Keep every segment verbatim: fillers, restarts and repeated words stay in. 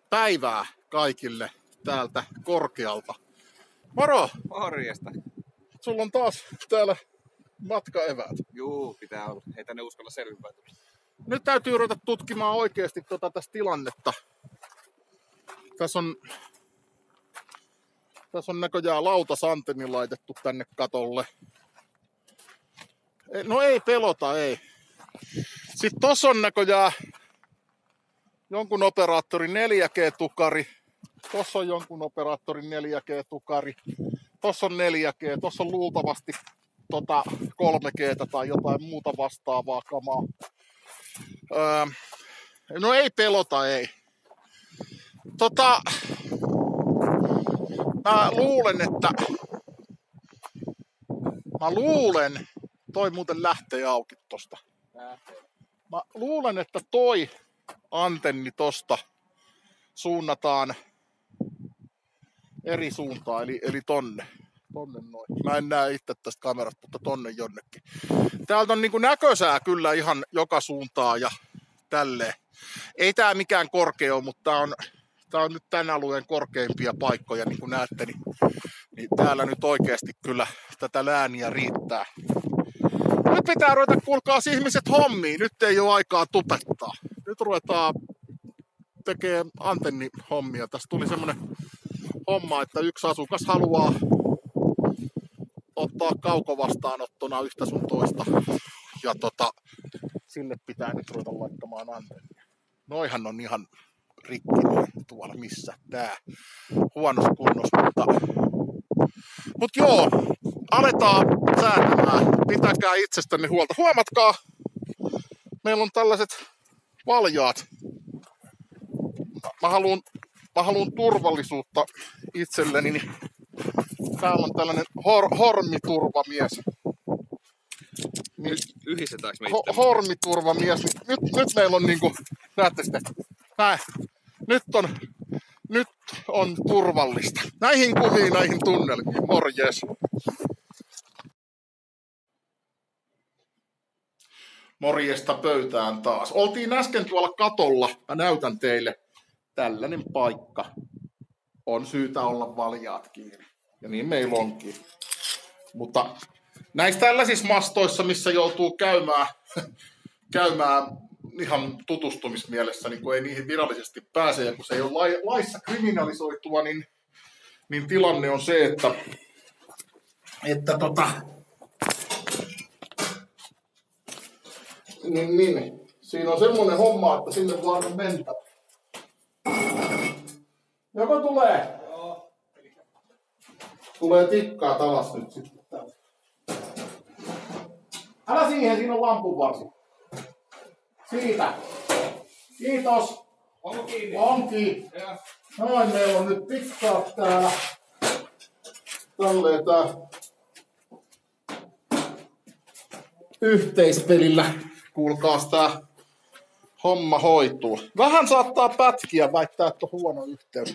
päivää kaikille täältä korkealta. Moro! Morjesta. Sulla on taas täällä matkaeväät. Juu, pitää olla. Ei tänne uskalla selvinpäin. Nyt täytyy ruveta tutkimaan oikeasti tota tästä tilannetta. Tässä on, tässä on näköjään lautasanteni laitettu tänne katolle. No ei pelota, ei. Sitten tossa on näköjään jonkun operaattorin neljä G-tukari. Tossa on jonkun operaattorin neljä G-tukari. Tossa on neljä G. Tossa on luultavasti tota kolme G:tä tai jotain muuta vastaavaa kamaa. Öö, no ei pelota, ei. Tota, mä luulen, että... Mä luulen... Toi muuten lähtee auki tosta. Mä luulen, että toi antenni tosta suunnataan eri suuntaan, eli, eli tonne. Tonne noin. Mä en näe itse tästä kamerasta, mutta tonne jonnekin. Täältä on niinku näkösää kyllä ihan joka suuntaan ja tälleen. Ei tää mikään korkea ole, mutta tää on, tää on nyt tän alueen korkeimpia paikkoja, niin kuin näette. Niin, niin täällä nyt oikeasti kyllä tätä lääniä riittää. Nyt pitää ruveta, kuulkaas ihmiset hommiin. Nyt ei ole aikaa tupettaa. Nyt ruvetaan tekemään antennihommia. Tässä tuli semmonen homma, että yksi asukas haluaa ottaa kaukovastaanottona yhtä sun toista. Ja tota, sille pitää nyt ruveta laittamaan antennia. Noihan on ihan rikki noin tuolla missä tää. Huonossa kunnossa, mutta... Mut joo, aletaan säätämään. Pitäkää itsestänne huolta. Huomatkaa, meillä on tällaiset valjaat. Mä haluun, mä haluun turvallisuutta itselleni. Niin täällä on tällainen hor, hormiturvamies. Niin, yhdistetäänkö me ho, hormiturvamies. Nyt, nyt meillä on niinku, näette sitten, näin. Nyt on, nyt on turvallista. Näihin kuviin, näihin tunnelmiin. Morjes. Morjesta pöytään taas. Oltiin äsken tuolla katolla. Mä näytän teille. Tällainen paikka. On syytä olla valjaat kiinni. Ja niin meillä onkin. Mutta näissä tällaisissa mastoissa, missä joutuu käymään, käymään ihan tutustumismielessä, niin kun ei niihin virallisesti pääse, ja kun se ei ole laissa kriminalisoitua, niin, niin tilanne on se, että, että tota, niin, niin, siinä on semmoinen homma, että sinne vaan on mentä. Joko tulee? Joo. Tulee tikkaa talas nyt sitten. Älä siihen, siinä on lampunvarsi. Siitä. Kiitos. Onko kiinni? On kiinni. Noin, meillä on nyt tikkaat täällä. Tälleen tää yhteispelillä. Kuulkaas tää homma hoituu. Vähän saattaa pätkiä, väittää, että on huono yhteys.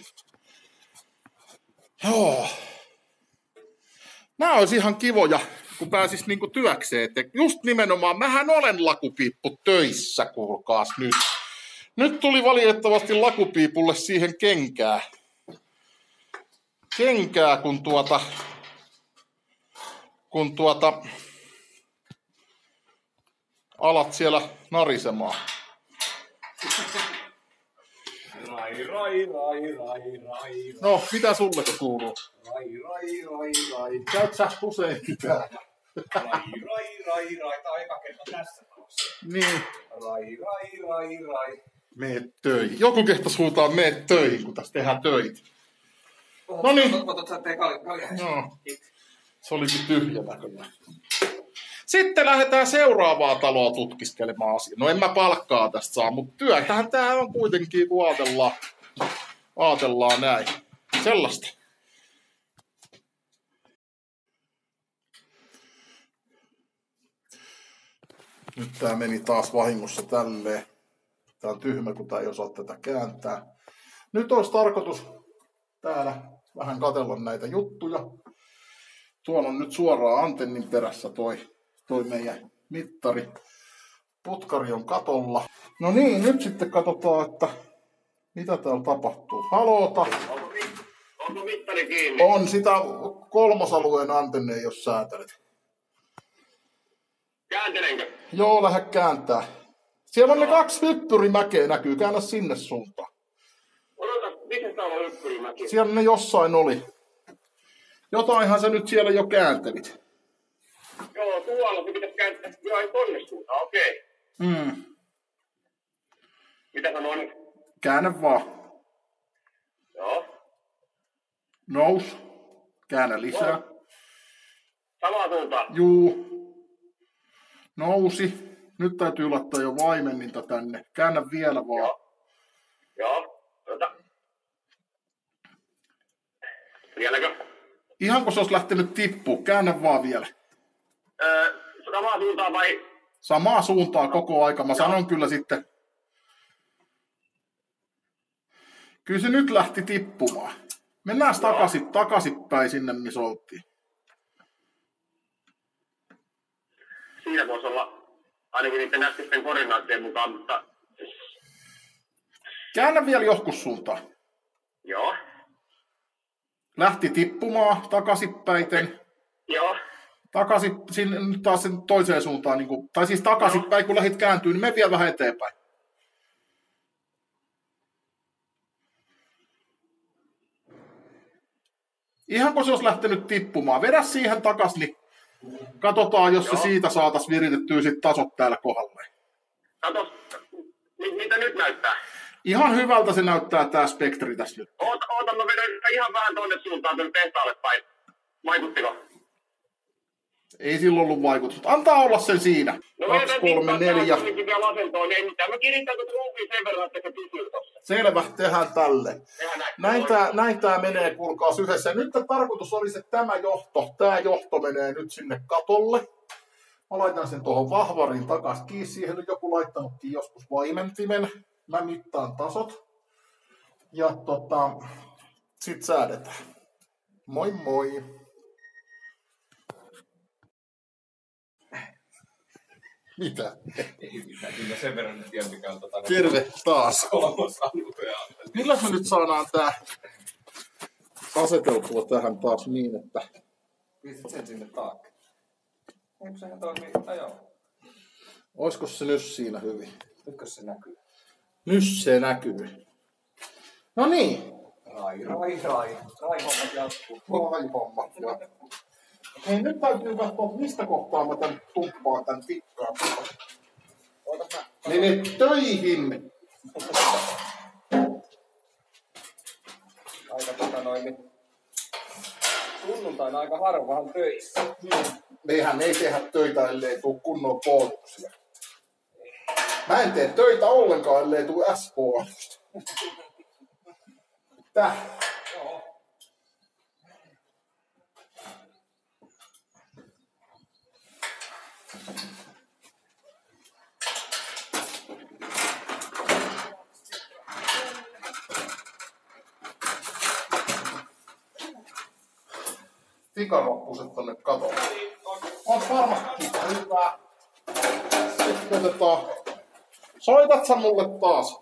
Joo. Nää olisi ihan kivoja, kun pääsis niinku työkseen. Et just nimenomaan, mähän olen lakupiippu töissä, kuulkaas nyt. Nyt tuli valitettavasti lakupiipulle siihen kenkää. Kenkää, kun tuota... Kun tuota... alat siellä narisemaan. Rai, rai, rai, rai, rai. No, mitä sulle kuuluu? Rai, rai, rai, rai. Käyt sä usein täällä? Rai, rai, rai, rai. Tää on eka kerta tässä talossa. Niin. Rai, rai, rai, rai. Meet töihin. Joku kehtas huutaa meet töihin, kun tässä tehdään töitä. No niin. Otat sä tee kalja. No. Se olikin tyhjä näköjään. Sitten lähdetään seuraavaa taloa tutkiskelemaan asiaa. No en mä palkkaa tästä saa, mutta työtähän tää on kuitenkin, kun ajatellaan, ajatellaan näin. Sellaista. Nyt tää meni taas vahingossa tälleen. Tää on tyhmä, kun tää ei osaa tätä kääntää. Nyt olisi tarkoitus täällä vähän katsella näitä juttuja. Tuolla on nyt suoraan antennin perässä toi, toi meidän mittari. Putkari on katolla. No niin, nyt sitten katsotaan, että Mitä täällä tapahtuu? Haloota. Onko, onko mittari kiinni? On sitä kolmosalueen antenneja, jos säätelet. Kääntelenkö? Joo, lähde kääntää. Siellä on ne kaksi hyppyrimäkeä näkyy. Käännä sinne suuntaan. Odota, missä täällä on hyppyrimäki? Siellä ne jossain oli. Jotainhan sä nyt siellä jo kääntelit. Joo, tuolla se pitäisi kääntää. Joo, ei tonne suuntaan, okei. Okay. Mm. Mitä sanoo nyt? Käännä vaan. Joo. Nous. Käännä lisää. No. Samaan suuntaan. Juu. Nousi. Nyt täytyy laittaa jo vaimenninta tänne. Käännä vielä vaan. Joo. Joo. Ota. Vieläkö? Ihan kun se olisi lähtenyt tippuu. Käännä vaan vielä. Öö, samaan suuntaan vai? Samaa suuntaa koko aika. Mä sanon kyllä sitten. Kyllä se nyt lähti tippumaan. Mennään takaisin, takaisinpäin sinne, missä oltiin. Siinä voisi olla ainakin niiden äskeisten koordinaattien mukaan, mutta... Käännä vielä joskus suuntaan. Joo. Lähti tippumaan takaisinpäiten. Joo. Takaisin sinne, nyt taas sen toiseen suuntaan. Niin kuin, tai siis takaisinpäin, kun lähdit kääntyä, niin mene vielä vähän eteenpäin. Ihan kun se olisi lähtenyt tippumaan. Vedä siihen takaisin, niin katsotaan, jos Joo. se siitä saataisiin viritettyä sit tasot täällä kohdalleen. Katos, M- mitä nyt näyttää? Ihan hyvältä se näyttää tää spektri tässä nyt. Oota, oota, mä vedän ihan vähän tonne suuntaan tuonne tehtaalle päin. Vaikuttiko? Ei silloin ollut vaikutusta. Antaa olla sen siinä. No kaksi, kolme, neljä. vielä asentoon, niin ei mitään. Mä kiristän tuota ruuviin sen verran, että se pysyy tossa. Selvä, tehdään tälle. Tehdään näin. Näin tää, näin tää menee, kuulkaas yhdessä. Ja nyt tarkoitus olisi, että tämä johto, tää johto menee nyt sinne katolle. Mä laitan sen tuohon vahvarin takas kiinni. Siihen on joku laittanutkin joskus vaimentimen. Mä mittaan tasot. Ja tota, sit säädetään. Moi moi. Mitä? Ei mitään, kyllä sen verran nyt tiedän, mikä on tota... Terve taas. Kolmosalueja. Millä me nyt saadaan tää aseteltua tähän taas niin, että... Pistät sen sinne taakse. Eikö sehän toimii? Tai joo. Oisko se nyt siinä hyvin? Nytkö se näkyy? Nyt se näkyy. No niin. Rai, rai, rai. Rai hommat jatkuu. Rai hommat jatkuu. Hei, nyt täytyy katsoa, mistä kohtaa mä tän tumppaan tän tikkaan. Ootas mä. Mene töihin! Aika tota noin, niin sunnuntaina aika harvahan töissä. Meihän ei tehdä töitä, ellei tuu kunnon bonuksia. Mä en tee töitä ollenkaan, ellei tuu S-bonusta. Täh. Joo. Pikarappuset tonne katolle. On varmasti hyvä. Sitten otetaan. Soitat sä mulle taas?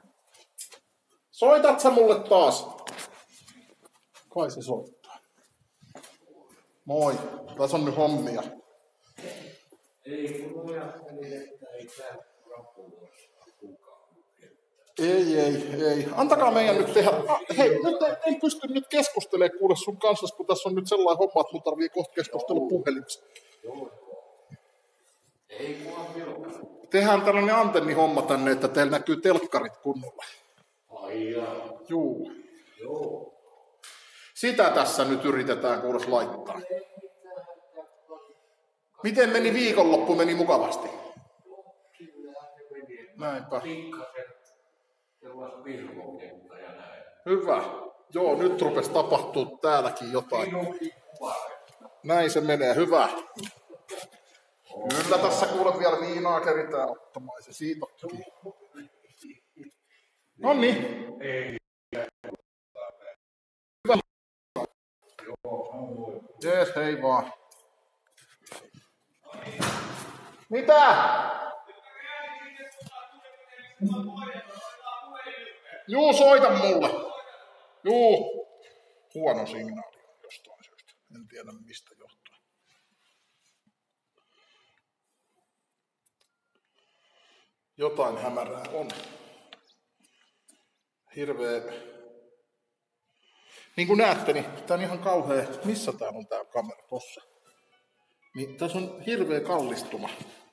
Soitat sä mulle taas? Kai se soittaa. Moi. Tässä on nyt hommia. Ei, kun mä ajattelin, että ei tää rappu kukaan. Ei, ei, ei. Antakaa meidän nyt tehdä. Ah, hei, nyt en, en pysty nyt keskustelemaan kuule sun kanssa, kun tässä on nyt sellainen homma, että mun tarvii kohta keskustella puhelimessa. Joo. Ei mua vilkaa. Tehdään tällainen antennihomma tänne, että teillä näkyy telkkarit kunnolla. Ai jaa. Juu. Joo. Sitä tässä nyt yritetään kuules laittaa. Miten meni viikonloppu? Meni mukavasti? Kyllähän se meni. Näinpä. Pikkasen sellaista virvokenttä ja näin. Hyvä. Joo, nyt rupesi tapahtuu täälläkin jotain. Minunkin parempi. Näin se menee. Hyvä. Kyllä tässä kuule vielä viinaa keritään ottamaan. Se siitä ottikin. Noniin. Ei. Hyvä. Joo. Jees, hei vaan. Mitä? Juu, soita mulle. Juu. Huono signaali jostain syystä. En tiedä mistä johtuu. Jotain hämärää on. Hirveä. Niin kuin näette, niin tää on ihan kauhea. Missä tää on tää kamera? Tossa. Niin tässä on hirveä kallistuma.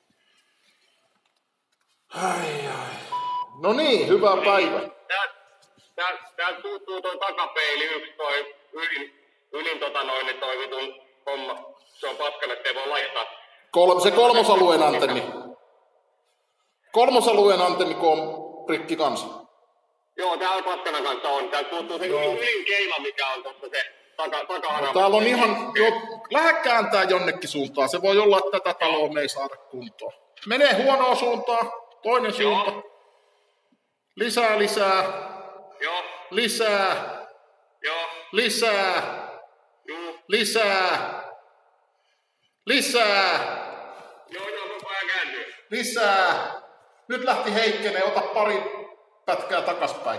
Ai ai. No niin, hyvää päivää. Täältä tää puuttuu toi takapeili, yksi toi ylin, ylin tota noin, niin toi vitun homma. Se on paskana, ettei voi laittaa. Kol- se kolmosalueen antenni. Kolmosalueen antenni, kun on rikki kanssa. Joo, täällä paskana kanssa on. Täältä puuttuu se ylin keila, mikä on tossa se taka, taka Täällä on ihan, jo, lähde kääntää jonnekin suuntaan. Se voi olla, että tätä taloa me ei saada kuntoon. Menee huonoa suuntaan, toinen suunta. Lisää, lisää. Joo. Lisää. Joo. Lisää. Joo. Lisää. Lisää. Joo, joo, koko ajan kääntyy. Lisää. Nyt lähti heikkenee, ota pari pätkää takaspäin.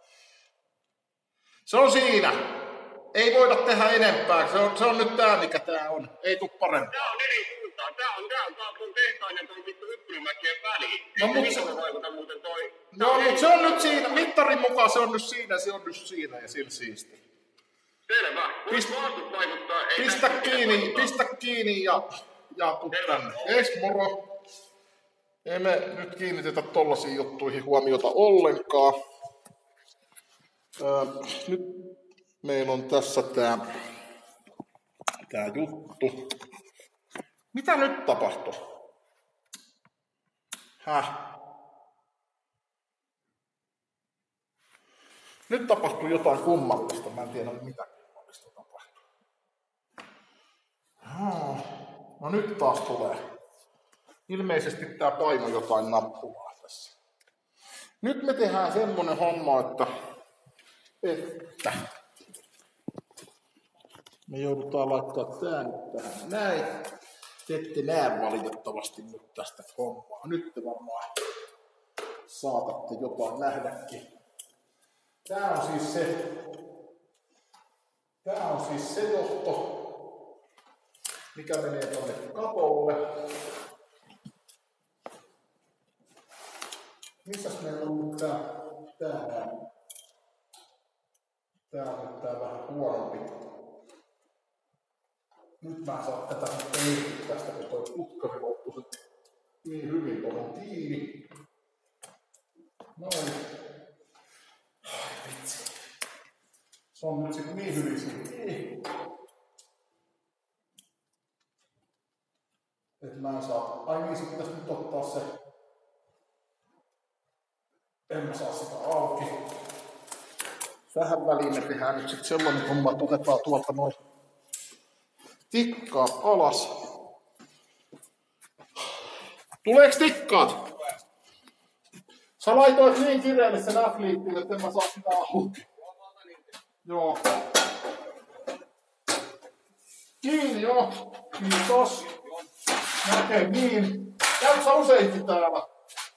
Se on siinä. Ei voida tehdä enempää. Se on, se on nyt tää, mikä tää on. Ei tuu parempaa. Tää on eri suuntaan. Tää on, tää on taas sun tehtaan ja toi vittu Yppyrimäkien väliin. No, Ei mut se se- vittu vaikuta muuten toi. No, mutta se on nyt siinä. Mittarin mukaan se on nyt siinä, se on nyt siinä ja sillä siisti. Selvä. Pist- Pist- maastut vaikuttaa. Ei Pistä näin kiinni, vaikuttaa. pistä kiinni ja, ja tuu tänne. Ees, moro. Ei me nyt kiinnitetä tollasiin juttuihin huomiota ollenkaan. Öö, nyt meillä on tässä tää, tää juttu. Mitä nyt tapahtuu? Häh? Nyt tapahtuu jotain kummallista. Mä en tiedä mitä kummallista tapahtuu. Ah, no nyt taas tulee. Ilmeisesti tää paino jotain nappulaa tässä. Nyt me tehdään semmonen homma, että, että me joudutaan laittaa tää nyt tähän näin. Te ette näe valitettavasti nyt tästä hommaa. Nyt te varmaan saatatte jotain nähdäkin. Tää on siis se, tää on siis se johto, mikä menee tonne katolle. Missäs meillä on nyt tää, tää, tää on nyt tää vähän huonompi. Nyt mä saan tätä ei tästä, kun toi putkari loppui niin hyvin tuohon kiinni. Noin. Ai vitsi. Se on nyt sit niin hyvin siinä. Et mä en saa. Ai niin, se pitäis nyt ottaa se. En mä saa sitä auki. Tähän väliin me tehdään nyt sit sellainen homma, että otetaan tuolta noin tikkaat alas. Tuleeks tikkaat? Sä laitoit niin kireelle sen F-liittiin, että en mä saa sitä auki. Joo. Kiinni joo. Kiitos. Näkee niin. Käyt sä useinkin täällä?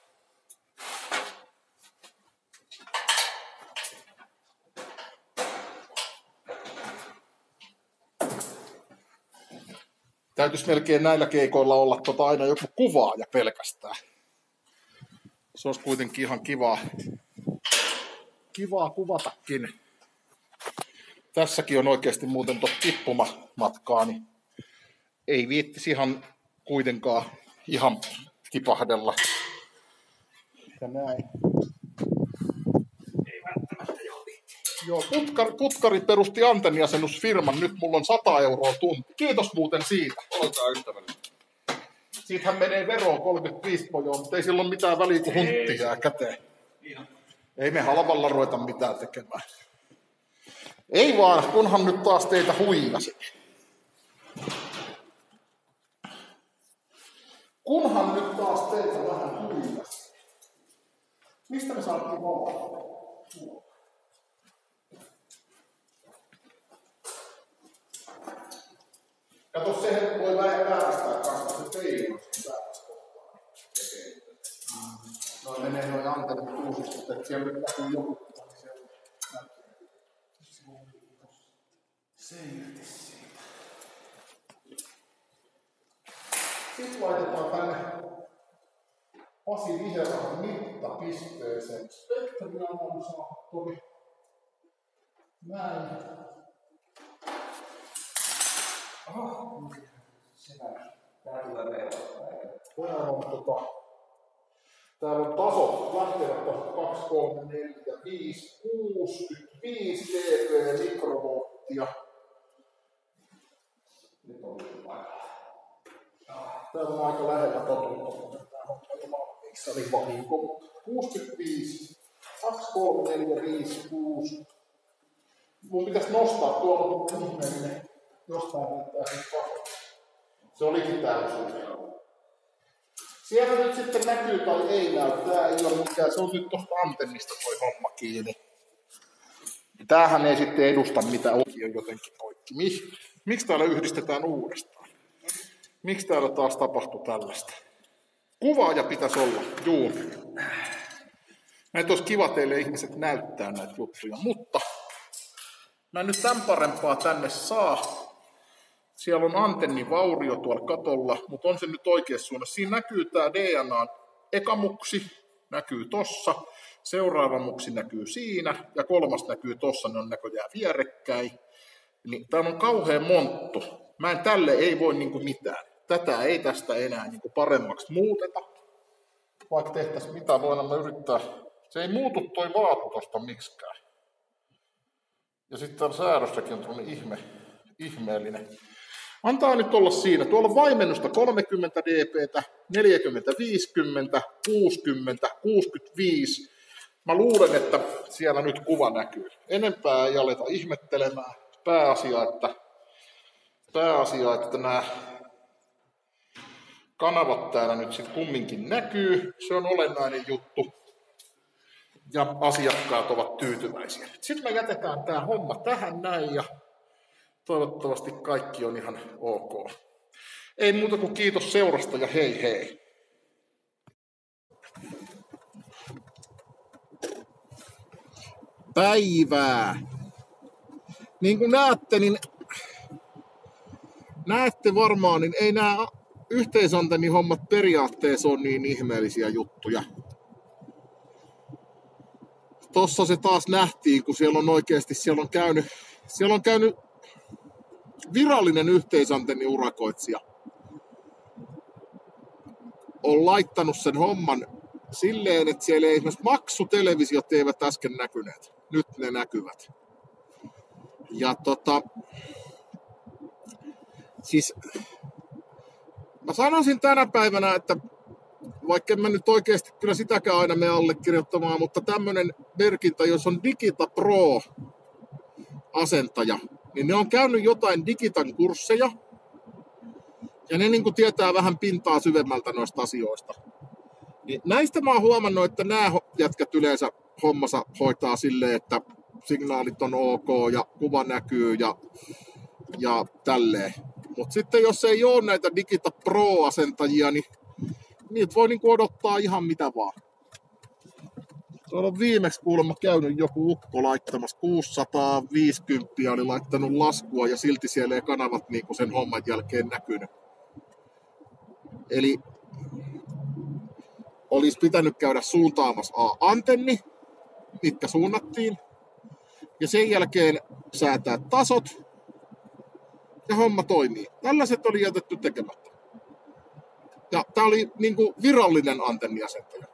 Täytyisi melkein näillä keikoilla olla tota aina joku kuvaaja pelkästään. Se olisi kuitenkin ihan kivaa, kivaa kuvatakin. Tässäkin on oikeasti muuten tuossa tippumamatkaa, niin ei viittisi ihan kuitenkaan ihan tipahdella. Ja näin. Ei välttämättä joo viitti. Joo, putkari, putkari perusti antenniasennusfirman. Nyt mulla on sata euroa tunti. Kiitos muuten siitä. Olkaa ystävällinen. Siitähän menee veroon kolmekymmentäviisi pojoa, mutta ei sillä ole mitään väliä, kun huntti jää käteen. Ei me halvalla ruveta mitään tekemään. Ei vaan, kunhan nyt taas teitä huijasi. Kunhan nyt taas teitä vähän huijasi. Mistä me saatiin valtaa? Kato, sehän voi vääristää kanssa se peili, jos se väärästä kohtaa. Noin menee noin antennit uusista, että siellä nyt näkyy joku Se irti siitä. Sitten laitetaan tänne Pasi Viherahon mittapisteeseen spektrianalysaattori. Näin. Aha, Sinä. Tää tulee reilata. täällä on tota... Täällä on tasot lähtevät kaksi, kolme, neljä, viisi, kuusikymmentäviisi dB mikrovolttia. Nyt on paikalla. Täällä on aika lähellä totuutta, mutta tää on ilman miksarin vahinko. kuusikymmentäviisi, kaksi, kolme, neljä, viisi, kuusi. Mun pitäis nostaa tuolla ihmeellinen jostain näyttää sen tasot. Se olikin täysin. Siellä nyt sitten näkyy tai ei näy. Tää ei ole mikään, se on nyt tosta antennista toi homma kiinni. Tämähän ei sitten edusta mitä on jotenkin poikki. Mik, miksi täällä yhdistetään uudestaan? Miksi täällä taas tapahtui tällaista? Kuvaaja pitäisi olla, juu. Näitä olisi kiva teille ihmiset näyttää näitä juttuja, mutta mä en nyt tämän parempaa tänne saa. Siellä on antennivaurio tuolla katolla, mutta on se nyt oikeassa suunnassa. Siinä näkyy tää D N A:n eka muksi, näkyy tossa, seuraava muksi näkyy siinä ja kolmas näkyy tossa, ne on näköjään vierekkäin. Niin täällä on kauhean monttu. Mä en tälle ei voi niinku mitään. Tätä ei tästä enää niinku paremmaksi muuteta. Vaikka tehtäisiin mitä, voidaan me yrittää. Se ei muutu toi laatu tosta miksikään. Ja sitten täällä säädössäkin on tämmönen ihme, ihmeellinen. Antaa nyt olla siinä. Tuolla on vaimennusta kolmekymmentä dB:tä, neljäkymmentä, viisikymmentä, kuusikymmentä, kuusikymmentäviisi. Mä luulen, että siellä nyt kuva näkyy. Enempää ei aleta ihmettelemään. Pääasia, että, pääasia, että nämä kanavat täällä nyt sitten kumminkin näkyy. Se on olennainen juttu. Ja asiakkaat ovat tyytyväisiä. Sitten me jätetään tämä homma tähän näin ja toivottavasti kaikki on ihan ok. Ei muuta kuin kiitos seurasta ja hei hei. Päivää. Niin kuin näette, niin näette varmaan, niin ei nämä yhteisantennihommat periaatteessa ole niin ihmeellisiä juttuja. Tossa se taas nähtiin, kun siellä on oikeasti siellä on käynyt, siellä on käynyt virallinen yhteisantenniurakoitsija. On laittanut sen homman silleen, että siellä ei esimerkiksi maksutelevisiot eivät äsken näkyneet. Nyt ne näkyvät. Ja tota, siis mä sanoisin tänä päivänä, että vaikka en mä nyt oikeasti kyllä sitäkään aina mene allekirjoittamaan, mutta tämmönen merkintä, jos on Digita Pro-asentaja, niin ne on käynyt jotain Digitan kursseja, ja ne niin kuin tietää vähän pintaa syvemmältä noista asioista. Niin näistä mä oon huomannut, että nämä jätkät yleensä hommansa hoitaa silleen, että signaalit on ok ja kuva näkyy ja, ja tälleen. Mutta sitten jos ei ole näitä Digita Pro-asentajia, niin niitä voi niinku odottaa ihan mitä vaan. Tuolla on viimeksi kuulemma käynyt joku ukko laittamassa kuusisataaviisikymmentä, oli laittanut laskua ja silti siellä ei kanavat niinku sen homman jälkeen näkynyt. Eli olisi pitänyt käydä suuntaamassa A antenni, mitkä suunnattiin, ja sen jälkeen säätää tasot, ja homma toimii. Tällaiset oli jätetty tekemättä. Ja tää oli niinku virallinen antenniasentaja.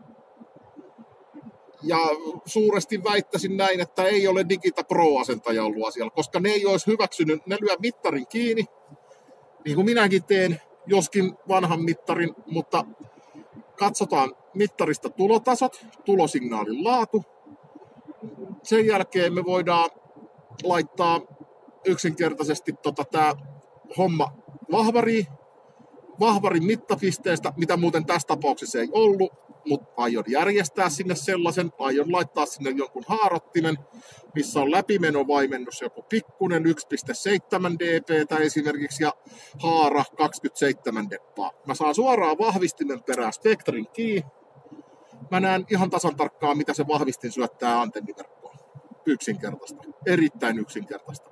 Ja suuresti väittäisin näin, että ei ole Digita Pro-asentaja ollut asialla, koska ne ei olisi hyväksynyt, ne lyö mittarin kiinni, niin kuin minäkin teen, joskin vanhan mittarin, mutta katsotaan mittarista tulotasot, tulosignaalin laatu. Sen jälkeen me voidaan laittaa yksinkertaisesti tota, tämä homma vahvariin, vahvarin mittapisteestä, mitä muuten tässä tapauksessa ei ollut, mutta aion järjestää sinne sellaisen, aion laittaa sinne jonkun haarottimen, missä on läpimenovaimennus joku pikkunen yksi pilkku seitsemän dB:tä esimerkiksi ja haara kaksikymmentäseitsemän dB:ää. Mä saan suoraan vahvistimen perään spektrin kiinni. Mä näen ihan tasan tarkkaan, mitä se vahvistin syöttää antenniverkkoon. Yksinkertaista. Erittäin yksinkertaista.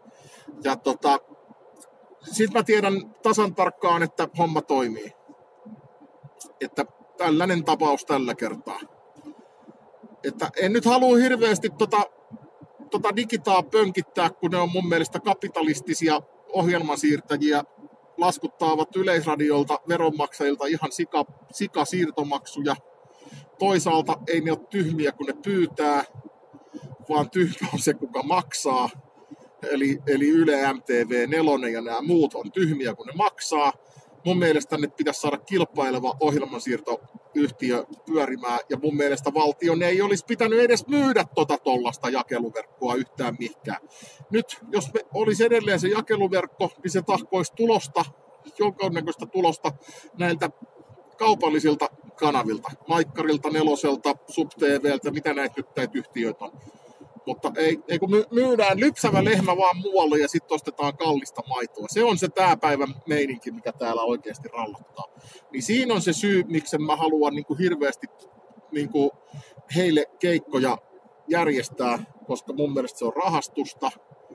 Ja tota, sit mä tiedän tasan tarkkaan, että homma toimii. Että tällainen tapaus tällä kertaa. Että en nyt halua hirveästi tota, tota digitaa pönkittää, kun ne on mun mielestä kapitalistisia ohjelmansiirtäjiä, laskuttaavat Yleisradiolta, veronmaksajilta ihan sika, sika siirtomaksuja. Toisaalta ei ne ole tyhmiä, kun ne pyytää, vaan tyhmä on se, kuka maksaa. Eli, eli Yle, M T V, Nelonen ja nämä muut on tyhmiä, kun ne maksaa. Mun mielestä ne pitäisi saada kilpaileva ohjelmansiirtoyhtiö pyörimään, ja mun mielestä valtion ei olisi pitänyt edes myydä tota tollasta jakeluverkkoa yhtään mihinkään. Nyt, jos me olisi edelleen se jakeluverkko, niin se tahkoisi tulosta, jonkinnäköistä tulosta näiltä kaupallisilta kanavilta, Maikkarilta, Neloselta, SubTVltä, mitä näitä nyt näitä yhtiöitä on. Mutta ei, ei kun myydään lypsävä lehmä vaan muualle ja sitten ostetaan kallista maitoa. Se on se tää päivän meininki, mikä täällä oikeasti rallottaa. Niin siinä on se syy, miksi mä haluan niin kuin hirveästi niin kuin heille keikkoja järjestää, koska mun mielestä se on rahastusta.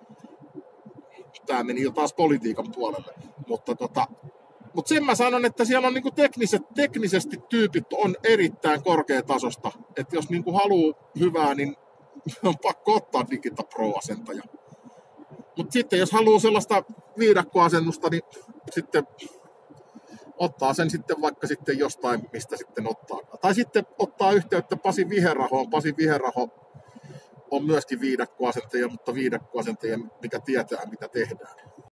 Tää meni jo taas politiikan puolelle. Mutta tota, Mutta sen mä sanon, että siellä on niinku tekniset, teknisesti tyypit on erittäin korkeatasosta. Että jos niinku haluaa hyvää, niin on pakko ottaa Digita Pro-asentaja. Mutta sitten jos haluaa sellaista viidakkoasennusta, niin sitten ottaa sen sitten vaikka sitten jostain, mistä sitten ottaa. Tai sitten ottaa yhteyttä Pasi Viherrahoon. Pasi Viherraho on myöskin viidakkoasentaja, mutta viidakkoasentaja, mikä tietää, mitä tehdään.